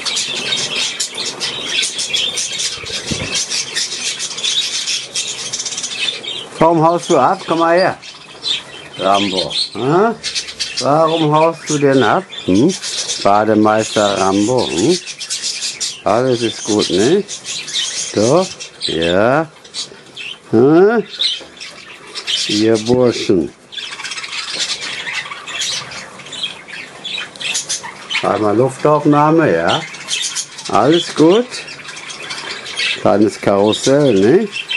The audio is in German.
Warum haust du ab? Komm mal her, Rambo. Hm? Warum haust du denn ab? Hm? Bademeister Rambo. Hm? Alles ist gut, ne? Doch? Ja. Hm? Ihr Burschen. Einmal Luftaufnahme, ja. Alles gut. Kleines Karussell, ne?